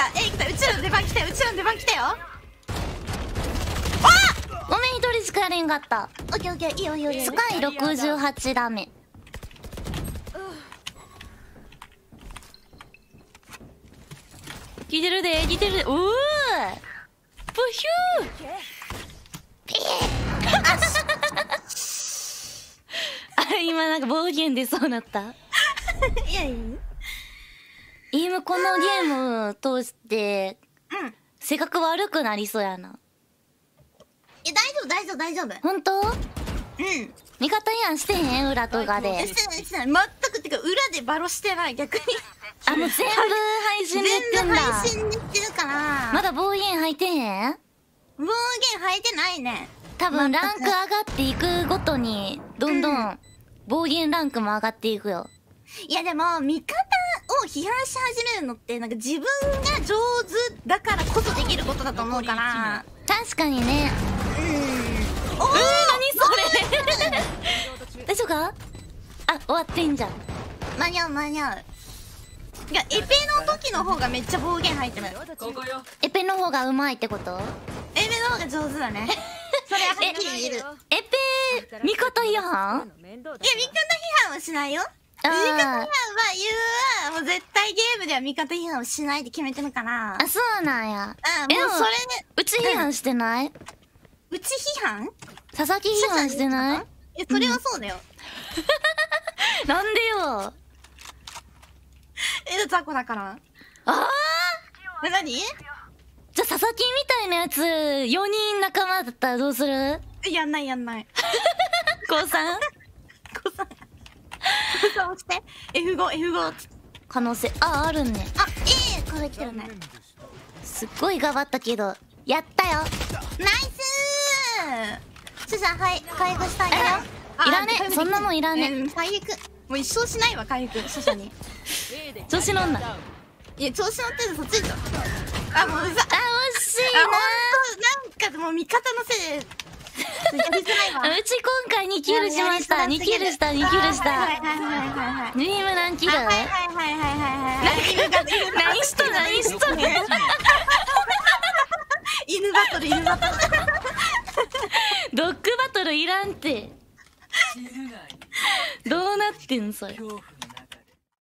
来た、うちらの出番来たよ、うちらの出番来たよ。 ごめん、一人しかやれんかった。 オッケーオッケー、いいよいいよいいよ。 スカイ68ダメ。聞いてるで、聞いてるで。おお、プヒューピーあ、今なんか暴言出そうなった。 いやいや、 今このゲーム通して性格悪くなりそうやな。 大丈夫大丈夫大丈夫。 ほんと？ うん。 味方やんしてへん裏とかで。 してないしてない、全く。てか裏でバロしてない、逆に。 あ、もう全部配信でやってんだ。 全部配信でってるから。 まだ暴言吐いてへん？ 暴言吐いてないね。 多分ランク上がっていくごとにどんどん暴言ランクも上がっていくよ。 いやでも味方を批判し始めるのってなんか自分が上手だからこそできることだと思うから。 確かにね。 おー、 何それ大丈夫か？あ、終わってんじゃん。 間に合う間に合う。いや、エペの時の方がめっちゃ暴言吐いてる。 エペの方がうまいってこと？ エペの方が上手だね。それははっきり言える。いや、 エペ味方批判？ 味方批判はしないよ。味方批判は言うはもう絶対ゲームでは味方批判をしないって決めてるから。 あ、そうなんや。 もうそれでうち批判してない？ うち批判？ 佐々木批判してない？ それはそうだよ。 なんでよ。 雑魚だから。 ああ。 何？ じゃあ佐々木みたいなやつ4人仲間だったらどうする？ やんないやんない。 高 3？ 高3。高3押して。F5 可能性、あるね。 あ、これ来てるね。 すっごい頑張ったけど、やったよ。 ナイスー。すずさん、はい、回復したいよ。 いらね、そんなもんいらね。 回復。もう一生しないわ、回復、すずさんに。 調子乗んな。 いや、調子乗ってる、そっちでしょ。あ、もうさ、 惜しいなんかもう味方のせいで。 うち今回2キルしました。2キルした。 はいはいはいはい。 ドリーム何キル？ はいはいはいはい。 何しと犬バトル。 ドッグバトルいらんて。どうなってんそれ。